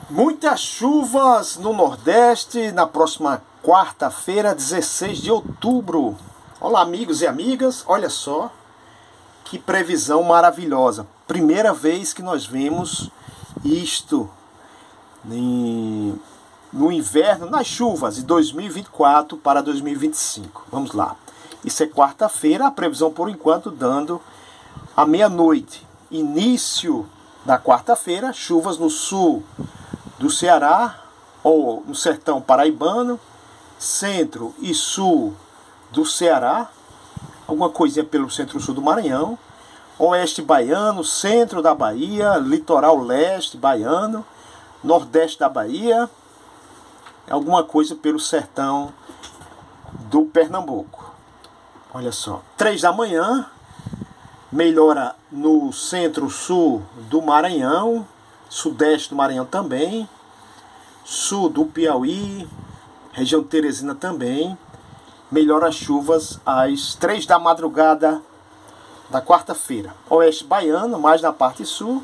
Muitas chuvas no Nordeste na próxima quarta-feira, 16 de outubro. Olá, amigos e amigas, olha só que previsão maravilhosa. Primeira vez que nós vemos isto no inverno, nas chuvas de 2024 para 2025. Vamos lá. Isso é quarta-feira, a previsão por enquanto dando à meia-noite. Início da quarta-feira, chuvas no sul do Ceará ou no sertão paraibano, centro e sul do Ceará, alguma coisinha pelo centro-sul do Maranhão, oeste baiano, centro da Bahia, litoral leste baiano, nordeste da Bahia, alguma coisa pelo sertão do Pernambuco. Olha só, 3 da manhã, melhora no centro-sul do Maranhão, sudeste do Maranhão também, sul do Piauí, região Teresina também, melhora as chuvas às 3 da madrugada da quarta-feira. Oeste baiano, mais na parte sul,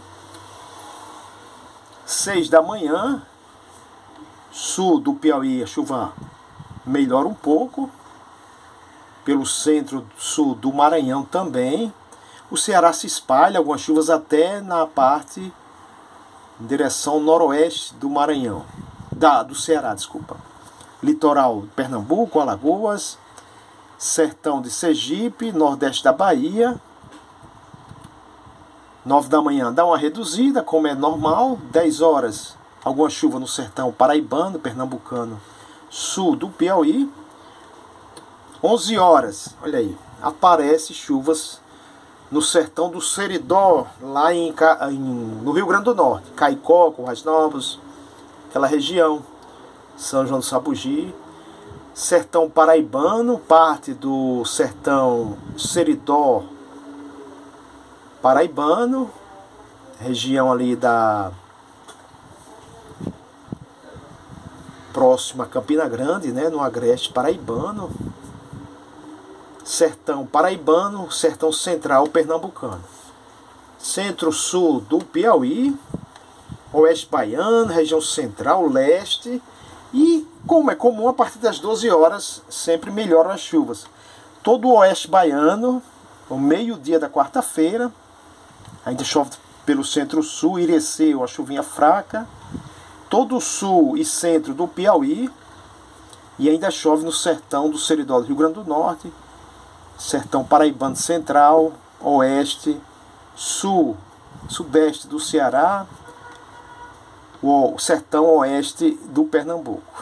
6 da manhã, sul do Piauí, a chuva melhora um pouco, pelo centro-sul do Maranhão também. O Ceará se espalha, algumas chuvas até na parte em direção noroeste do Maranhão, do Ceará, desculpa. Litoral de Pernambuco, Alagoas, sertão de Sergipe, nordeste da Bahia. 9 da manhã dá uma reduzida, como é normal. 10 horas, alguma chuva no sertão paraibano, pernambucano, sul do Piauí. 11 horas, olha aí, aparece chuvas no sertão do Seridó, lá no Rio Grande do Norte, Caicó, Currais Novos, aquela região, São João do Sabugi, sertão paraibano, parte do sertão Seridó paraibano, região ali da próxima Campina Grande, né, no agreste paraibano, sertão paraibano, sertão central pernambucano, centro-sul do Piauí, oeste baiano, região central, leste, e como é comum, a partir das 12 horas sempre melhoram as chuvas. Todo o oeste baiano, ao meio-dia da quarta-feira, ainda chove pelo centro-sul, Irecê, uma chuvinha fraca, todo o sul e centro do Piauí, e ainda chove no sertão do Seridó do Rio Grande do Norte, sertão paraibano central, oeste, sul, sudeste do Ceará, o sertão oeste do Pernambuco.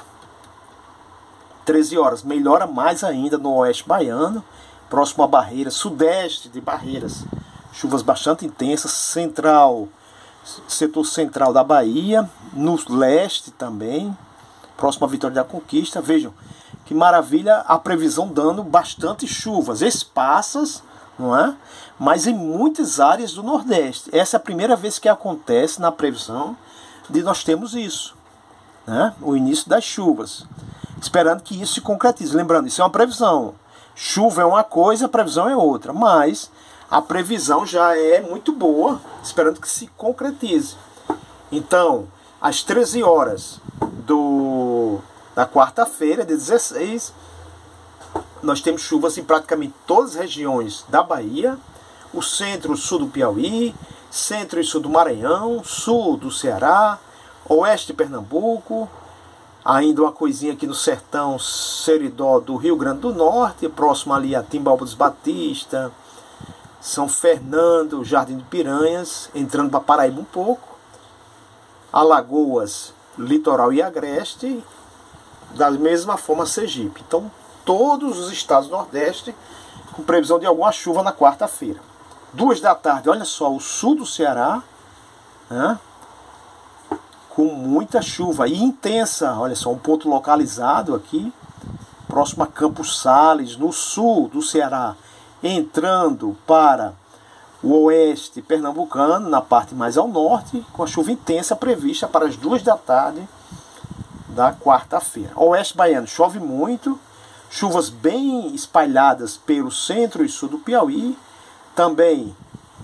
13 horas, melhora mais ainda no oeste baiano, próximo a Barreiras, sudeste de Barreiras, chuvas bastante intensas, central, setor central da Bahia, no leste também, próximo à Vitória da Conquista. Vejam que maravilha, a previsão dando bastante chuvas esparsas, não é? Mas em muitas áreas do Nordeste. Essa é a primeira vez que acontece na previsão de nós temos isso, né? O início das chuvas. Esperando que isso se concretize. Lembrando, isso é uma previsão. Chuva é uma coisa, a previsão é outra. Mas a previsão já é muito boa, esperando que se concretize. Então, às 13 horas da quarta-feira, de 16, nós temos chuvas em praticamente todas as regiões da Bahia, o centro e sul do Piauí, centro e sul do Maranhão, sul do Ceará, oeste de Pernambuco, ainda uma coisinha aqui no sertão Seridó do Rio Grande do Norte, próximo ali a Timbaúba dos Batista, São Fernando, Jardim de Piranhas, entrando para Paraíba um pouco, Alagoas, litoral e agreste, da mesma forma Sergipe. Então, todos os estados do Nordeste com previsão de alguma chuva na quarta-feira. 2 da tarde, olha só, o sul do Ceará, né, com muita chuva e intensa. Olha só, um ponto localizado aqui, próximo a Campos Sales, no sul do Ceará, entrando para o oeste pernambucano, na parte mais ao norte, com a chuva intensa prevista para as 2 da tarde da quarta-feira. Oeste baiano chove muito, chuvas bem espalhadas pelo centro e sul do Piauí, também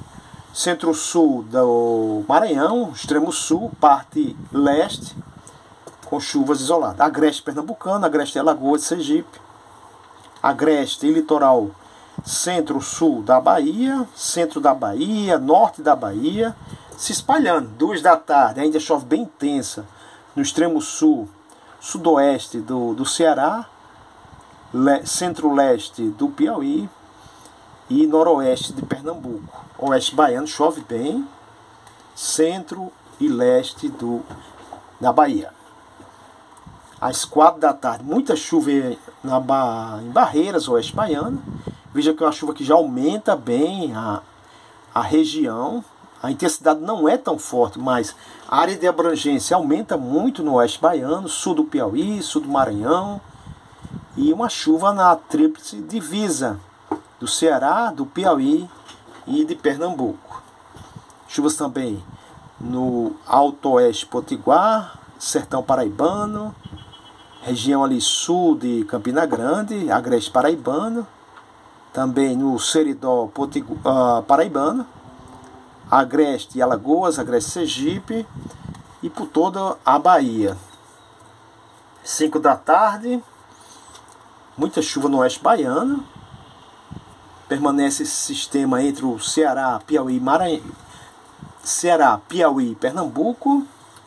Centro-sul do Maranhão, extremo sul, parte leste, com chuvas isoladas. Agreste pernambucano, agreste de Alagoas, Sergipe. Agreste e litoral centro-sul da Bahia, centro da Bahia, norte da Bahia, se espalhando. 2 da tarde, ainda chove bem intensa no extremo sul, sudoeste do Ceará, centro-leste do Piauí e noroeste de Pernambuco. Oeste baiano chove bem, centro e leste da Bahia. Às 4 da tarde, muita chuva em Barreiras, oeste baiano. Veja que é uma chuva que já aumenta bem a região. A intensidade não é tão forte, mas a área de abrangência aumenta muito no oeste baiano, sul do Piauí, sul do Maranhão. E uma chuva na tríplice divisa do Ceará, do Piauí e de Pernambuco. Chuvas também no Alto Oeste Potiguar, Sertão Paraibano, região ali sul de Campina Grande, Agreste Paraibano, também no Seridó Paraibano, Agreste e Alagoas, Agreste Sergipe e por toda a Bahia. 5 da tarde, muita chuva no oeste baiano. Permanece esse sistema entre o Ceará, Piauí, Piauí e Pernambuco.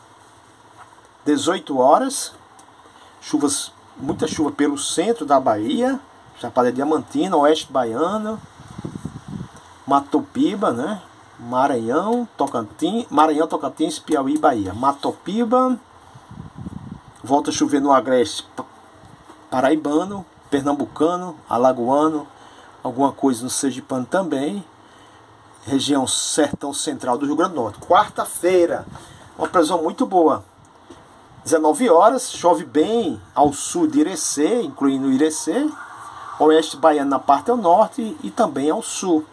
18 horas, muita chuva pelo centro da Bahia, Chapada Diamantina, oeste baiano, Matopiba, né? Maranhão, Tocantins, Piauí e Bahia. Matopiba, volta a chover no Agreste Paraibano, Pernambucano, Alagoano, alguma coisa no Sergipano também. Região sertão central do Rio Grande do Norte. Quarta-feira, uma previsão muito boa. 19 horas, chove bem ao sul de Irecê, incluindo Irecê, oeste baiano na parte ao norte e também ao sul.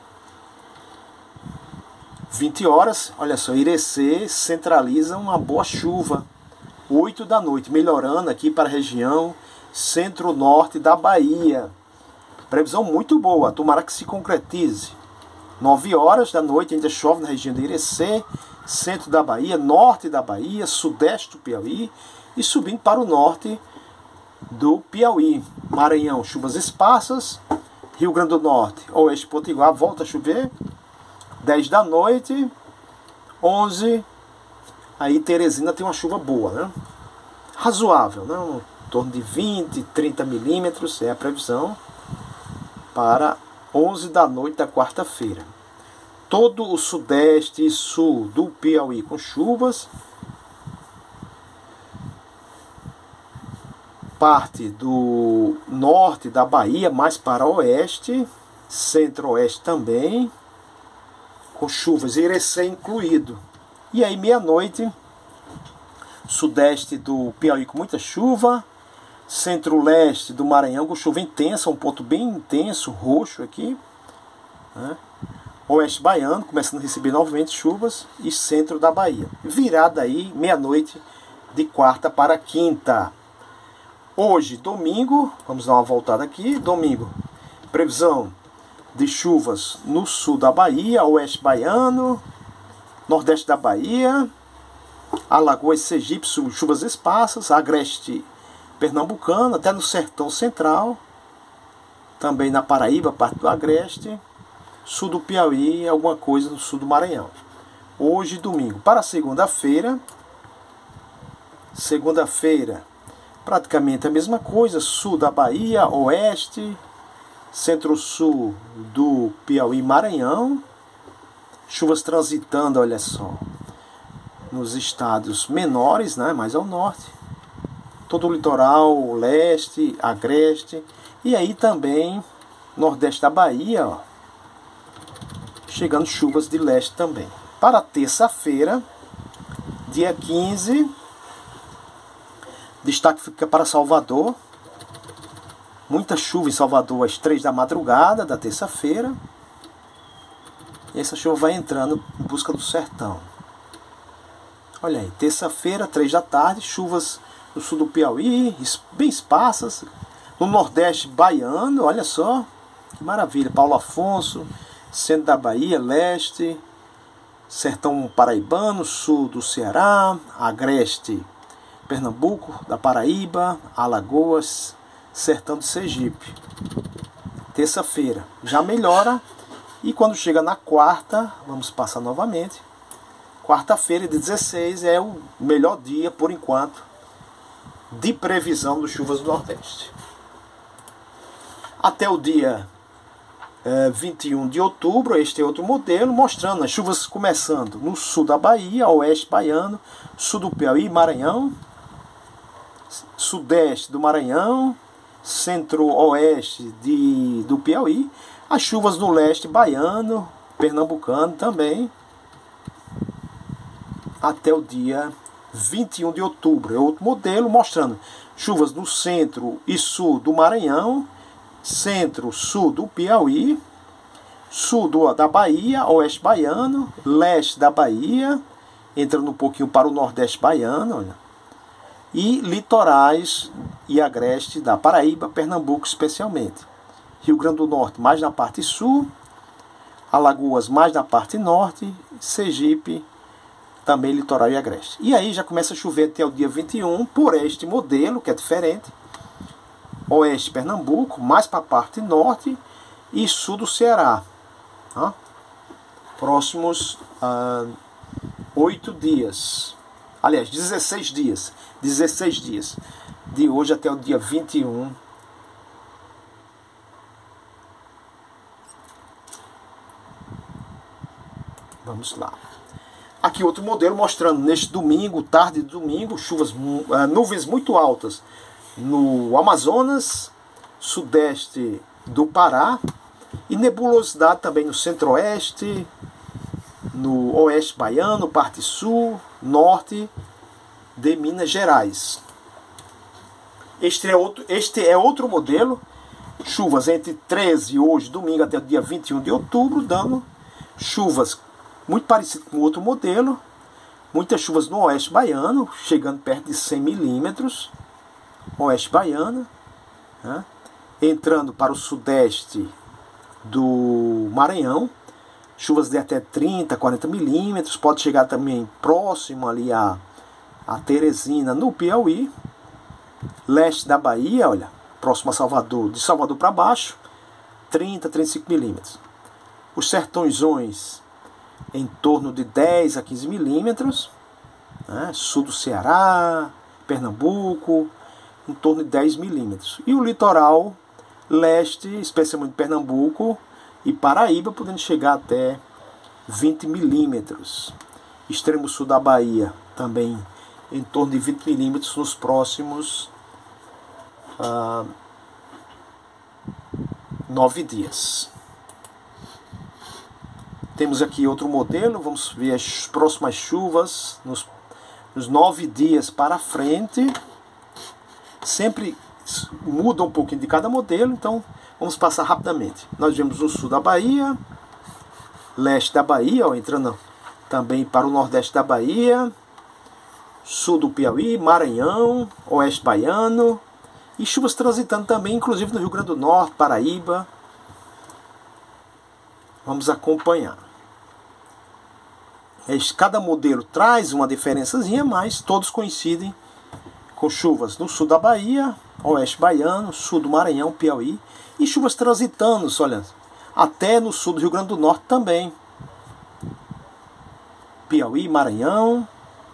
20 horas, olha só, Irecê centraliza uma boa chuva. 8 da noite, melhorando aqui para a região centro-norte da Bahia. Previsão muito boa, tomara que se concretize. 9 horas da noite, ainda chove na região de Irecê, centro da Bahia, norte da Bahia, sudeste do Piauí e subindo para o norte do Piauí. Maranhão, chuvas esparsas. Rio Grande do Norte, oeste Potiguar, volta a chover. 10 da noite, 11, aí Teresina tem uma chuva boa, né? Razoável, né? Em torno de 20, 30 milímetros é a previsão para 11 da noite da quarta-feira. Todo o sudeste e sul do Piauí com chuvas. Parte do norte da Bahia, mais para o oeste, centro-oeste também, com chuvas, Irecê incluído. E aí meia-noite, sudeste do Piauí com muita chuva, centro-leste do Maranhão com chuva intensa, um ponto bem intenso, roxo aqui, né? Oeste baiano, começando a receber novamente chuvas, e centro da Bahia. Virada aí, meia-noite, de quarta para quinta. Hoje, domingo, vamos dar uma voltada aqui, domingo, previsão de chuvas no sul da Bahia, oeste baiano, nordeste da Bahia, Alagoas, Sergipe, chuvas esparsas, agreste pernambucano, até no sertão central, também na Paraíba, parte do agreste, sul do Piauí, alguma coisa no sul do Maranhão. Hoje, domingo. Para segunda-feira, praticamente a mesma coisa, sul da Bahia, oeste, centro-sul do Piauí e Maranhão, chuvas transitando, olha só, nos estados menores, né, mais ao norte, todo o litoral, leste, agreste, e aí também nordeste da Bahia, ó, chegando chuvas de leste também. Para terça-feira, dia 15, destaque fica para Salvador. Muita chuva em Salvador às 3 da madrugada da terça-feira. E essa chuva vai entrando em busca do sertão. Olha aí, terça-feira, 3 da tarde, chuvas no sul do Piauí, bem esparsas. No nordeste baiano, olha só, que maravilha. Paulo Afonso, centro da Bahia, leste, sertão paraibano, sul do Ceará, agreste Pernambuco, da Paraíba, Alagoas, sertão de Sergipe. Terça-feira já melhora, e quando chega na quarta, vamos passar novamente. Quarta-feira, de 16, é o melhor dia, por enquanto, de previsão de chuvas do Nordeste. Até o dia 21 de outubro, este é outro modelo, mostrando as chuvas começando no sul da Bahia, oeste baiano, sul do Piauí, Maranhão, sudeste do Maranhão, centro-oeste do Piauí, as chuvas no leste baiano, pernambucano também, até o dia 21 de outubro. É outro modelo mostrando chuvas no centro e sul do Maranhão, centro-sul do Piauí, sul da Bahia, oeste baiano, leste da Bahia, entrando um pouquinho para o nordeste baiano, olha, e litorais e agreste da Paraíba, Pernambuco especialmente. Rio Grande do Norte mais na parte sul, Alagoas mais na parte norte, Sergipe também litoral e agreste. E aí já começa a chover até o dia 21 por este modelo, que é diferente. Oeste Pernambuco, mais para a parte norte e sul do Ceará. Tá? Próximos 8 dias. Aliás, 16 dias. 16 dias. De hoje até o dia 21. Vamos lá. Aqui outro modelo mostrando neste domingo, tarde de domingo, nuvens muito altas no Amazonas, sudeste do Pará, e nebulosidade também no centro-oeste, no oeste baiano, parte sul, norte de Minas Gerais. Este é outro modelo, chuvas entre 13 hoje, domingo, até o dia 21 de outubro, dando chuvas muito parecidas com o outro modelo, muitas chuvas no oeste baiano, chegando perto de 100 milímetros, oeste baiano, né? Entrando para o sudeste do Maranhão, chuvas de até 30, 40 milímetros, pode chegar também próximo ali a Teresina, no Piauí, leste da Bahia, olha, próximo a Salvador, de Salvador para baixo, 30, 35 milímetros. Os sertõezões em torno de 10 a 15 milímetros, né? Sul do Ceará, Pernambuco, em torno de 10 milímetros. E o litoral leste, especialmente Pernambuco e Paraíba, podendo chegar até 20 milímetros. Extremo sul da Bahia, também em torno de 20 milímetros nos próximos 9 dias. Temos aqui outro modelo, vamos ver as próximas chuvas nos 9 dias para frente. Sempre muda um pouquinho de cada modelo, então vamos passar rapidamente. Nós vemos o sul da Bahia, leste da Bahia, ó, entrando também para o nordeste da Bahia, sul do Piauí, Maranhão, oeste baiano, e chuvas transitando também, inclusive no Rio Grande do Norte, Paraíba. Vamos acompanhar. Cada modelo traz uma diferençazinha, mas todos coincidem com chuvas no sul da Bahia, oeste baiano, sul do Maranhão, Piauí, e chuvas transitando, olha, até no sul do Rio Grande do Norte também. Piauí, Maranhão.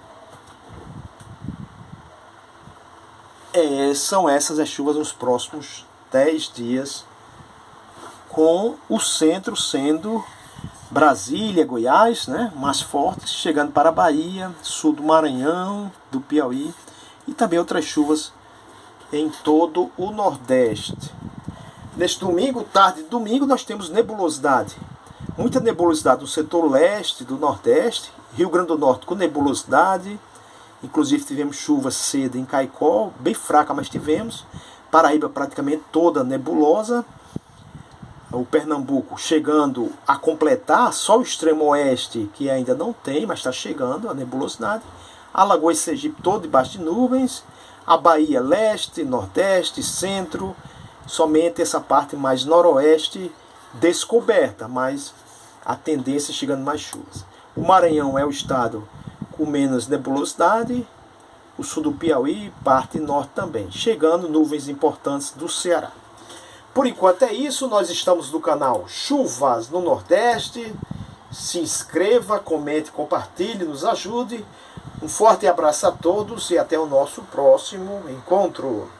São essas as chuvas nos próximos 10 dias, com o centro sendo Brasília, Goiás, né, mais fortes, chegando para a Bahia, sul do Maranhão, do Piauí, e também outras chuvas em todo o Nordeste. Neste domingo, tarde de domingo, nós temos nebulosidade. Muita nebulosidade no setor leste do Nordeste, Rio Grande do Norte com nebulosidade, inclusive tivemos chuva cedo em Caicó, bem fraca, mas tivemos. Paraíba praticamente toda nebulosa. O Pernambuco chegando a completar, só o extremo oeste que ainda não tem, mas está chegando a nebulosidade. Alagoas e Sergipe todo debaixo de nuvens. A Bahia leste, nordeste, centro, somente essa parte mais noroeste descoberta, mas a tendência chegando mais chuvas. O Maranhão é o estado com menos nebulosidade, o sul do Piauí e parte norte também, chegando nuvens importantes do Ceará. Por enquanto é isso, nós estamos no canal Chuvas no Nordeste. Se inscreva, comente, compartilhe, nos ajude. Um forte abraço a todos e até o nosso próximo encontro.